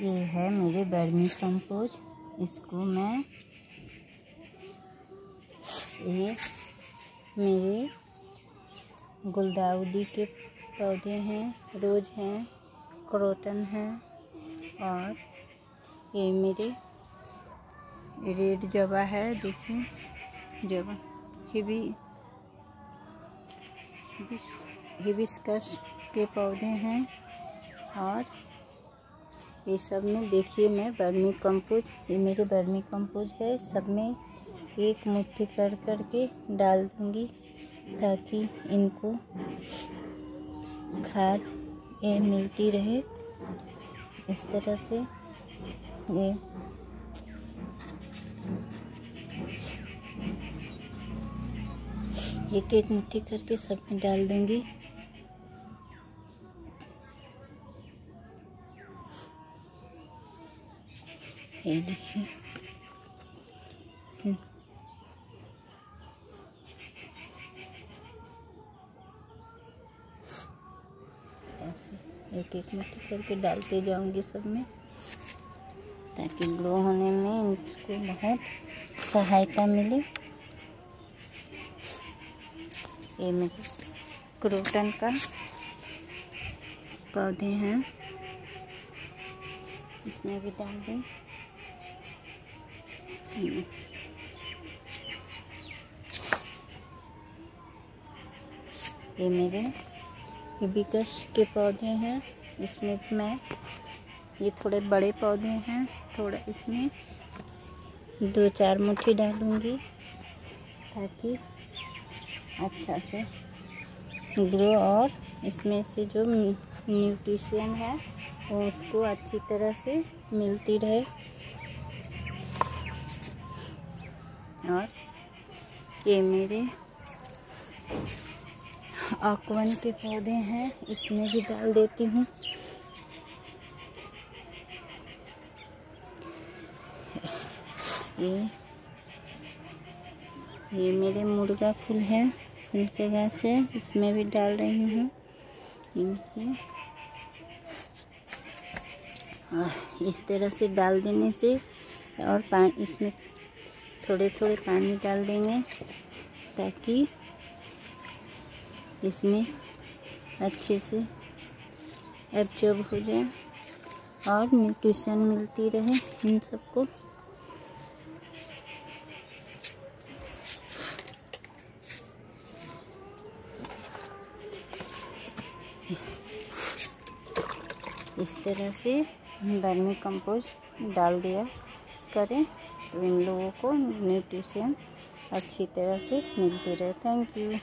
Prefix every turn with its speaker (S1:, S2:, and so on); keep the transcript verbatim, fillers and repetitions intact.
S1: ये है मेरे वर्मी कंपोज। इसको मैं ये मेरे गुलदाउदी के पौधे हैं, रोज हैं, क्रोटन हैं, और ये मेरे रेड जवा है। देखिए जवा हिबी हिबिस्कस के पौधे हैं। और ये सब में देखिए मैं वर्मी कंपोज, ये मेरे वर्मी कंपोज है, सब में एक मुट्ठी कर कर के डाल दूँगी ताकि इनको खाद ये मिलती रहे। इस तरह से ये एक एक मुट्ठी करके सब में डाल दूँगी। ये देखिए ऐसे एक एक मुट्ठी करके डालते जाऊंगी सब में, ताकि ग्रो होने में इसको बहुत सहायता मिले। ये मेरे क्रोटन का पौधे हैं, इसमें भी डाल दें। ये मेरे हिबिस्कस के पौधे हैं, इसमें मैं ये थोड़े बड़े पौधे हैं, थोड़ा इसमें दो चार मुट्ठी डालूंगी ताकि अच्छा से ग्रो और इसमें से जो न्यूट्रिशन है वो उसको अच्छी तरह से मिलती रहे। और ये मेरे आकवन के पौधे हैं, इसमें भी डाल देती हूँ। ये ये मेरे मुर्गा फूल है, फूल के गाछ है, इसमें भी डाल रही हूँ इनसे। इस तरह से डाल देने से और पानी इसमें थोड़े थोड़े पानी डाल देंगे ताकि इसमें अच्छे से एब्जॉर्ब हो जाए और न्यूट्रिशन मिलती रहे इन सबको। इस तरह से वर्मी कंपोस्ट डाल दिया करें तो इन लोगों को न्यूट्रिशन अच्छी तरह से मिलती रहे। Thank you.